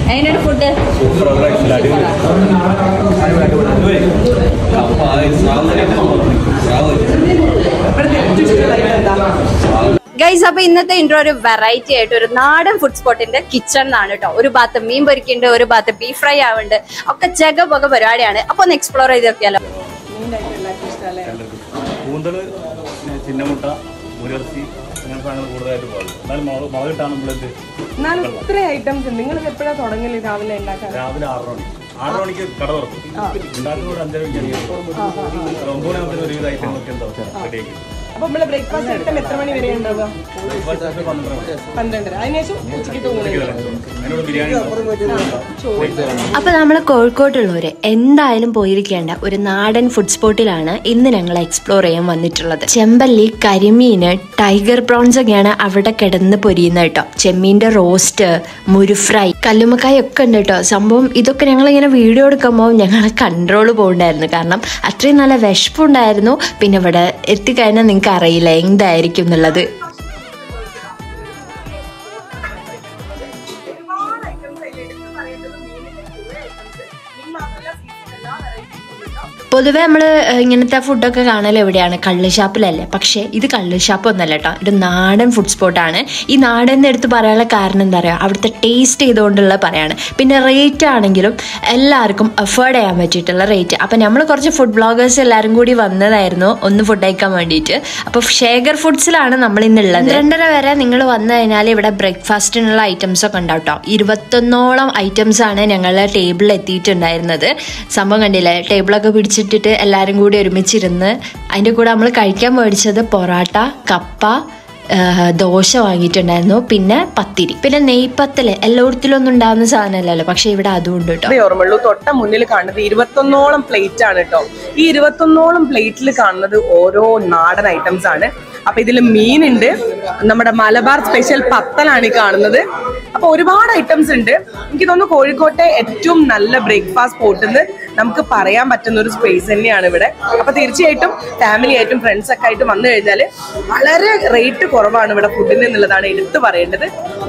എങ്ങനെയാണ് food? Guys, അപ്പൊ ഇന്നത്തെ ഇൻട്രോ ഒരു വെറൈറ്റി ആയിട്ട് ഒരു നാടൻ ഫുഡ് സ്പോട്ടിന്റെ കിച്ചൺ എന്നാണ് കേട്ടോ. ഒരു ഭാഗത്ത് മീൻ പൊരിക്കുന്നുണ്ട്, ഒരു ഭാഗത്ത് ബീഫ് ഫ്രൈ ആവുന്നുണ്ട്, ഒക്കെ ജഗപൊക പരിപാടിയാണ്. അപ്പൊ ഒന്ന് എക്സ്പ്ലോർ ചെയ്ത് നോക്കിയാലോ. നിങ്ങൾക്ക് എപ്പോഴാണ് തുടങ്ങല്? രാവിലെ ഉണ്ടാക്കാൻ? രാവിലെ 6 മണിക്ക് കട തുറക്കും. ഉണ്ടാക്കുന്നത് 5:30 9 മണി ഒരു ഐറ്റങ്ങളൊക്കെ ഉണ്ടാവും റെഡിയാക്കി. അപ്പൊ നമ്മള് ബ്രേക്ക്ഫാസ്റ്റ് ഐറ്റം എത്ര മണി വരെ ഉണ്ടാവുക? 12. അതിനുശേഷം അപ്പൊ നമ്മള് കോഴിക്കോട്ടുള്ളവര് എന്തായാലും പോയിരിക്കേണ്ട ഒരു നാടൻ ഫുഡ് സ്പോട്ടിലാണ് ഇന്ന് ഞങ്ങൾ എക്സ്പ്ലോർ ചെയ്യാൻ വന്നിട്ടുള്ളത്. ചെമ്പല്ലി, കരിമീന്, ടൈഗർ പ്രോൺസ് ഒക്കെയാണ് അവിടെ കിടന്ന് പൊരിയുന്നത് കേട്ടോ. ചെമ്മീന്റെ റോസ്റ്റ്, മുരു ഫ്രൈ, കല്ലുമ്മക്കായ ഒക്കെ ഉണ്ട് കേട്ടോ. സംഭവം ഇതൊക്കെ ഞങ്ങളിങ്ങനെ വീഡിയോ എടുക്കുമ്പോൾ ഞങ്ങളെ കൺട്രോൾ പോകണ്ടായിരുന്നു. കാരണം അത്രയും നല്ല വിശപ്പുണ്ടായിരുന്നു. പിന്നെ ഇവിടെ എത്തിക്കഴിഞ്ഞാൽ നിങ്ങൾക്ക് അറിയില്ല എന്തായിരിക്കും എന്നുള്ളത്. പൊതുവെ നമ്മൾ ഇങ്ങനത്തെ ഫുഡൊക്കെ കാണൽ എവിടെയാണ്? കള്ള് ഷാപ്പിലല്ലേ. പക്ഷേ ഇത് കള്ള് ഷാപ്പ് ഒന്നല്ല കേട്ടോ, ഇത് നാടൻ ഫുഡ് സ്പോട്ടാണ്. ഈ നാടൻ എടുത്ത് പറയാനുള്ള കാരണം എന്താ പറയുക, അവിടുത്തെ ടേസ്റ്റ് ചെയ്തുകൊണ്ടുള്ള പറയാണ്. പിന്നെ റേറ്റ് ആണെങ്കിലും എല്ലാവർക്കും അഫോർഡ് ചെയ്യാൻ പറ്റിയിട്ടുള്ള റേറ്റ്. അപ്പം നമ്മൾ കുറച്ച് ഫുഡ് ബ്ലോഗേഴ്സ് എല്ലാവരും കൂടി വന്നതായിരുന്നു ഒന്ന് ഫുഡ് കഴിക്കാൻ വേണ്ടിയിട്ട്. അപ്പോൾ ഷേഖർ ഫുഡ്സിലാണ് നമ്മൾ ഇന്നുള്ളത്. 2:30 വരെ നിങ്ങൾ വന്നു കഴിഞ്ഞാൽ ഇവിടെ ബ്രേക്ക്ഫാസ്റ്റിനുള്ള ഐറ്റംസ് ഒക്കെ ഉണ്ടാവും കേട്ടോ. 21ഓളം ഐറ്റംസ് ആണ് ഞങ്ങൾ ടേബിളിൽ എത്തിയിട്ടുണ്ടായിരുന്നത്. സംഭവം കണ്ടില്ലേ, ടേബിളൊക്കെ പിടിച്ചിട്ടിട്ട് എല്ലാവരും കൂടി ഒരുമിച്ചിരുന്ന്. അതിൻ്റെ കൂടെ നമ്മൾ കഴിക്കാൻ മേടിച്ചത് പൊറാട്ട, കപ്പ, ദോശ വാങ്ങിയിട്ടുണ്ടായിരുന്നു, പിന്നെ പത്തിരി, പിന്നെ നെയ്പത്തല്. എല്ലായിടത്തിലും ഒന്നും ഉണ്ടാകുന്ന സാധനമല്ലല്ലോ, പക്ഷെ ഇവിടെ അതും ഉണ്ട് കേട്ടോ. ഓർമ്മയുള്ളൂ, തൊട്ട മുന്നിൽ കാണുന്നത് 21ഓളം പ്ലേറ്റ് ആണ് കേട്ടോ. ഈ 21ഓളം പ്ലേറ്റിൽ കാണുന്നത് ഓരോ നാടൻ ഐറ്റംസ് ആണ്. അപ്പൊ ഇതിൽ മീനുണ്ട്, നമ്മുടെ മലബാർ സ്പെഷ്യൽ പത്തലാണ് ഈ കാണുന്നത്. അപ്പൊ ഒരുപാട് ഐറ്റംസ് ഉണ്ട്. എനിക്ക് തോന്നുന്നു കോഴിക്കോട്ടെ ഏറ്റവും നല്ല ബ്രേക്ക്ഫാസ്റ്റ് സ്പോട്ട് എന്ന് നമുക്ക് പറയാൻ പറ്റുന്ന ഒരു സ്പേസ് തന്നെയാണ് ഇവിടെ. അപ്പൊ തീർച്ചയായിട്ടും ഫാമിലി ആയിട്ടും ഫ്രണ്ട്സ് ഒക്കെ ആയിട്ട് വന്നു കഴിഞ്ഞാൽ വളരെ റേറ്റ് കുറവാണ് ഇവിടെ ഫുഡിന് എന്നുള്ളതാണ് എടുത്തു പറയേണ്ടത്.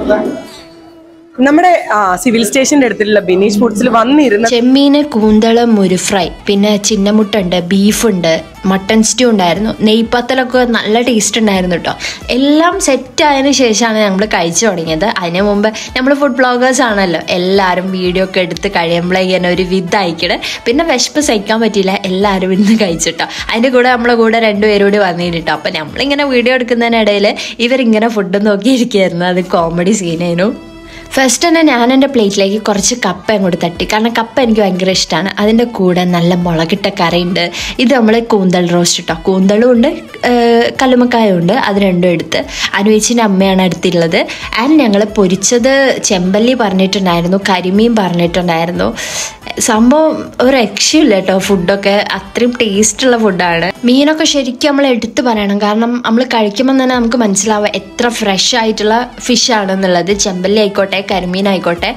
നമ്മുടെ സിവിൽ സ്റ്റേഷന്റെ അടുത്തുള്ള ബിനീഷ് ഫുഡ്സിൽ വന്നിരുന്ന ചെമ്മീന്, കൂന്തള്, മുരു ഫ്രൈ, പിന്നെ ചിന്നമുട്ട ഉണ്ട്, ബീഫുണ്ട്, മട്ടൺ സ്റ്റൂ ഉണ്ടായിരുന്നു, നെയ്പത്തലൊക്കെ നല്ല ടേസ്റ്റ് ഉണ്ടായിരുന്നു കേട്ടോ. എല്ലാം സെറ്റ് ആയതിനു ശേഷമാണ് നമ്മൾ കഴിച്ചു തുടങ്ങിയത്. അതിന് മുമ്പ് നമ്മൾ ഫുഡ് ബ്ലോഗേഴ്സ് ആണല്ലോ, എല്ലാവരും വീഡിയോ ഒക്കെ എടുത്ത് കഴിയുമ്പോഴേക്കും ഒരു വിധയക്കണേ. പിന്നെ വിശപ്പ് സഹിക്കാൻ പറ്റിയില്ല, എല്ലാവരും ഇന്ന് കഴിച്ചിട്ടോ. അതിൻ്റെ കൂടെ നമ്മളെ കൂടെ 2 പേരും കൂടി വന്നിട്ടോ. അപ്പം നമ്മളിങ്ങനെ വീഡിയോ എടുക്കുന്നതിനിടയിൽ ഇവരിങ്ങനെ ഫുഡ് നോക്കിയിരിക്കുകയായിരുന്നു. അത് കോമഡി സീനായിരുന്നു. ഫസ്റ്റ് തന്നെ ഞാൻ എൻ്റെ പ്ലേറ്റിലേക്ക് കുറച്ച് കപ്പ അങ്ങോട്ട് തട്ടി, കാരണം കപ്പ എനിക്ക് ഭയങ്കര ഇഷ്ടമാണ്. അതിൻ്റെ കൂടെ നല്ല മുളകിട്ട കറിയുണ്ട്. ഇത് നമ്മൾ കൂന്തൽ റോസ്റ്റ് ഇട്ടോ, കൂന്തളും ഉണ്ട്, കല്ലുമ്മക്കായും ഉണ്ട്. അത് രണ്ടും എടുത്ത് അനുവേച്ചിൻ്റെ അമ്മയാണ് എടുത്തിട്ടുള്ളത്. ആൻഡ് ഞങ്ങൾ പൊരിച്ചത് ചെമ്പല്ലി പറഞ്ഞിട്ടുണ്ടായിരുന്നു, കരിമീൻ പറഞ്ഞിട്ടുണ്ടായിരുന്നു. സംഭവം ഒരു രക്ഷയില്ല കേട്ടോ, ഫുഡൊക്കെ അത്രയും ടേസ്റ്റുള്ള ഫുഡാണ്. മീനൊക്കെ ശരിക്കും നമ്മൾ എടുത്ത് പറയണം, കാരണം നമ്മൾ കഴിക്കുമ്പോൾ തന്നെ നമുക്ക് മനസ്സിലാവുക എത്ര ഫ്രഷ് ആയിട്ടുള്ള ഫിഷ് ആണെന്നുള്ളത്. ചെമ്പല്ലി ആയിക്കോട്ടെ, കരിമീൻ ആയിക്കോട്ടെ,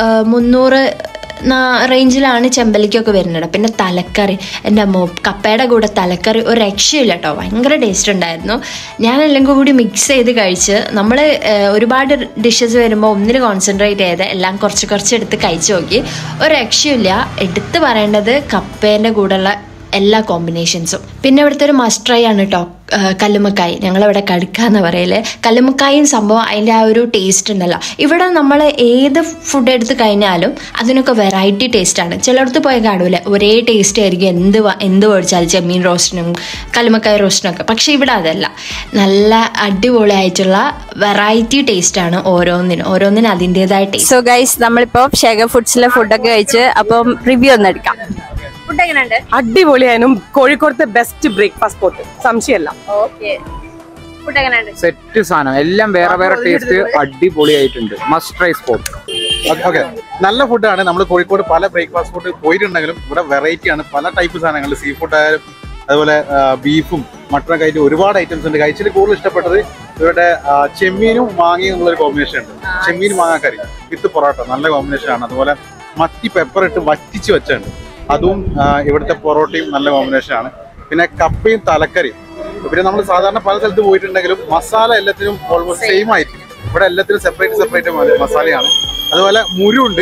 300 റേഞ്ചിലാണ് ചെമ്പല്ലിക്കൊക്കെ വരുന്നത്. പിന്നെ തലക്കറി, എൻ്റെ അമ്മ കപ്പയുടെ കൂടെ തലക്കറി ഒരു രക്ഷയില്ല കേട്ടോ, ഭയങ്കര ടേസ്റ്റ് ഉണ്ടായിരുന്നു. ഞാനെല്ലാം കൂടി മിക്സ് ചെയ്ത് കഴിച്ച്. നമ്മൾ ഒരുപാട് ഡിഷസ് വരുമ്പോൾ ഒന്നിന് കോൺസെൻട്രേറ്റ് ചെയ്ത് എല്ലാം കുറച്ച് എടുത്ത് കഴിച്ച് നോക്കി. ഒരു രക്ഷയില്ല. എടുത്ത് പറയേണ്ടത് കപ്പേൻ്റെ കൂടെയുള്ള എല്ലാ കോമ്പിനേഷൻസും. പിന്നെ ഇവിടുത്തെ ഒരു മസ്റ്റ് ട്രൈ ആണ് കേട്ടോ കല്ലുമ്മക്കായ്. ഞങ്ങളിവിടെ കടുക്കാന്ന് പറയല്. കല്ലുമ്മക്കായും സംഭവം അതിൻ്റെ ആ ഒരു ടേസ്റ്റ് ഉണ്ടല്ലോ. ഇവിടെ നമ്മൾ ഏത് ഫുഡ് എടുത്ത് കഴിഞ്ഞാലും അതിനൊക്കെ വെറൈറ്റി ടേസ്റ്റാണ്. ചിലയിടത്ത് പോയി കാണൂല ഒരേ ടേസ്റ്റ് ആയിരിക്കും എന്ത് മേടിച്ചാലും, ചെമ്മീൻ റോസ്റ്റിനും കല്ലുമ്മക്കായ റോസ്റ്റിനൊക്കെ. പക്ഷെ ഇവിടെ അതല്ല, നല്ല അടിപൊളിയായിട്ടുള്ള വെറൈറ്റി ടേസ്റ്റാണ് ഓരോന്നിനും അതിൻ്റെതായ ടേസ്റ്റ്. സോ ഗൈസ്, നമ്മളിപ്പോൾ ഷേഖർ ഫുഡ്സിലെ ഫുഡൊക്കെ കഴിച്ച് അപ്പം റിവ്യൂ ഒന്ന് എടുക്കാം. ഫുഡ് എങ്ങനെയുണ്ട്? അടിപൊളിയായിരുന്നു. കോഴിക്കോടത്തെ ബെസ്റ്റ് ബ്രേക്ക്ഫാസ്റ്റ് സ്പോട്ട്, സംശയമല്ല. ഓക്കെ, ഫുഡ് എങ്ങനെയുണ്ട്? സെറ്റ് സാധനം, എല്ലാം വേറെ ടേസ്റ്റ്, അടിപൊളിയായിട്ടുണ്ട്. Must try spot. ഓക്കെ, നല്ല ഫുഡാണ്. നമ്മൾ കോഴിക്കോട് പല ബ്രേക്ക്ഫാസ്റ്റ് ഫുഡ് പോയിട്ടുണ്ടെങ്കിലും ഇവിടെ വെറൈറ്റി ആണ്. പല ടൈപ്പ് സാധനങ്ങൾ, സീ ഫുഡ് ആയാലും അതുപോലെ ബീഫും മട്ടനൊക്കെ ആയിട്ട് ഒരുപാട് ഐറ്റംസ് ഉണ്ട്. കഴിച്ചിട്ട് കൂടുതൽ ഇഷ്ടപ്പെട്ടത് ഇവരുടെ ചെമ്മീനും മാങ്ങയും എന്നുള്ളൊരു കോമ്പിനേഷൻ ഉണ്ട്. ചെമ്മീൻ മാങ്ങാക്കറി വിത്ത് പൊറോട്ട നല്ല കോമ്പിനേഷൻ ആണ്. അതുപോലെ മത്തി പെപ്പർ ഇട്ട് വറ്റിച്ച് വെച്ചുണ്ട്, അതും ഇവിടുത്തെ പൊറോട്ടയും നല്ല കോമ്പിനേഷൻ ആണ്. പിന്നെ കപ്പയും തലക്കറിയും. പിന്നെ നമ്മൾ സാധാരണ പല സ്ഥലത്ത് പോയിട്ടുണ്ടെങ്കിലും മസാല എല്ലാത്തിനും ഓൾമോസ്റ്റ് സെയിം ആയിരിക്കും. ഇവിടെ എല്ലാത്തിനും സെപ്പറേറ്റ് മസാലയാണ്. അതുപോലെ മുരു ഉണ്ട്,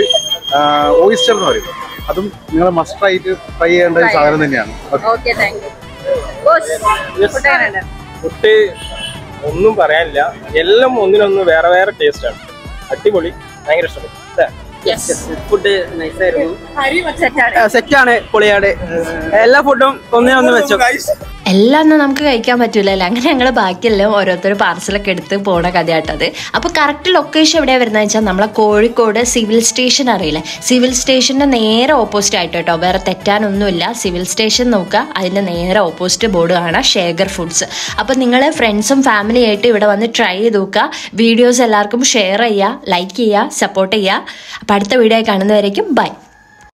ഓയിസ്റ്റർ എന്ന് പറയും. അതും നിങ്ങൾ മസ്റ്റ് ആയിട്ട് ട്രൈ ചെയ്യേണ്ട ഒരു സാധനം തന്നെയാണ്. Okay, thank you. ഫുഡ് എങ്ങനെയുണ്ട്? ഫുഡ് ഒന്നും പറയാനില്ല, എല്ലാം ഒന്നിനൊന്ന് വേറെ വേറെ ടേസ്റ്റ് ആണ്. അടിപൊളി, ഭയങ്കര ഇഷ്ടപ്പെട്ടു. ഫുഡ് നൈസായിരുന്നു, സെറ്റാണ്. സെറ്റാണ്, പൊളിയാണ്. എല്ലാ ഫുഡും ഒന്നിനൊന്ന് വെച്ചു. എല്ലാം ഒന്നും നമുക്ക് കഴിക്കാൻ പറ്റൂലല്ലോ. അങ്ങനെ ഞങ്ങൾ ബാക്കിയെല്ലാം ഓരോരുത്തർ പാർസലൊക്കെ എടുത്ത് പോണ കഥയാട്ടത്. അപ്പോൾ കറക്റ്റ് ലൊക്കേഷൻ എവിടെയാണ് വരുന്നത് വെച്ചാൽ നമ്മളെ കോഴിക്കോട് സിവിൽ സ്റ്റേഷൻ അറിയില്ലേ, സിവിൽ സ്റ്റേഷൻ്റെ നേരെ ഓപ്പോസിറ്റ് ആയിട്ട് കേട്ടോ. വേറെ തെറ്റാനൊന്നുമില്ല. സിവിൽ സ്റ്റേഷൻ നോക്കുക, അതിൻ്റെ നേരെ ഓപ്പോസിറ്റ് ബോർഡ് കാണാം, ഷേഗർ ഫുഡ്സ്. അപ്പോൾ നിങ്ങൾ ഫ്രണ്ട്സും ഫാമിലി ആയിട്ട് ഇവിടെ വന്ന് ട്രൈ ചെയ്ത് നോക്കുക. വീഡിയോസ് എല്ലാവർക്കും ഷെയർ ചെയ്യുക, ലൈക്ക് ചെയ്യുക, സപ്പോർട്ട് ചെയ്യുക. അപ്പോൾ അടുത്ത വീഡിയോ കാണുന്നവരേക്കും ബൈ.